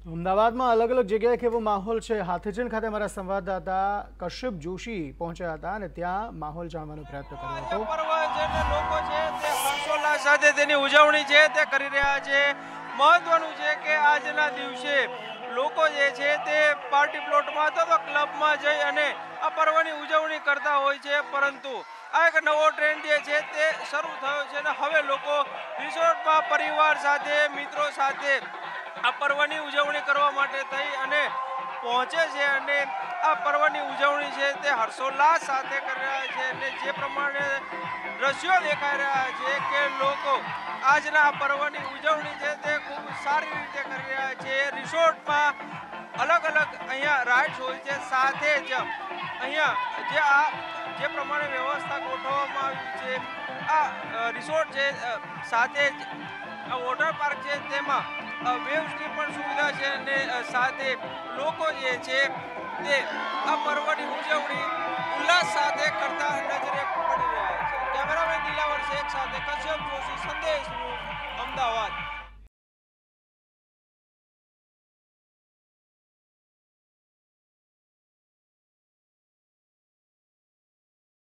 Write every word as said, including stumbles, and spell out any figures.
અમદાવાદમાં અલગ અલગ જગ્યાએ કેવો માહોલ છે? હાથીજન ખાતે અમારા સંવાદદાતા કશ્યપ જોશી પહોંચ્યા હતા અને ત્યાં માહોલ જાણવાનો પ્રયત્ન કર્યો હતો. પર્વ છે ને લોકો છે તે હર્ષોલ્લાસ સાથે તેની ઉજવણી છે તે કરી રહ્યા છે. મહત્વનું છે કે આજના દિવસે લોકો જે છે તે પાર્ટી પ્લોટમાં અથવા તો ક્લબમાં જઈ અને આ પર્વની ઉજવણી કરતા હોય છે, પરંતુ આ એક નવો ટ્રેન્ડ જે છે તે શરૂ થયો છે અને હવે લોકો રિસોર્ટમાં પરિવાર સાથે મિત્રો સાથે આ પર્વની ઉજવણી કરવા માટે થઈ અને પહોંચે છે અને આ પર્વની ઉજવણી છે તે હર્ષોલ્લાસ સાથે કરી રહ્યા છે. અને જે પ્રમાણે દ્રશ્યો દેખાઈ રહ્યા છે કે લોકો આજના આ પર્વની ઉજવણી છે તે ખૂબ સારી રીતે કરી રહ્યા છે. રિસોર્ટમાં અલગ અલગ અહીંયા રાઇડ્સ હોય છે, સાથે જ અહીંયા જે આ જે પ્રમાણે વ્યવસ્થા ગોઠવવામાં આવી છે, આ રિસોર્ટ છે સાથે જ આ વોટર પાર્ક છે તેમાં વેવ્સની પણ સુવિધા છે અને સાથે લોકો જે છે તે આ પર્વની ઉજવણી ઉલ્લાસ સાથે કરતા નજરે પડી રહ્યા છે. કેમેરામેન દિલાવર શેખ સાથે કશ્યપ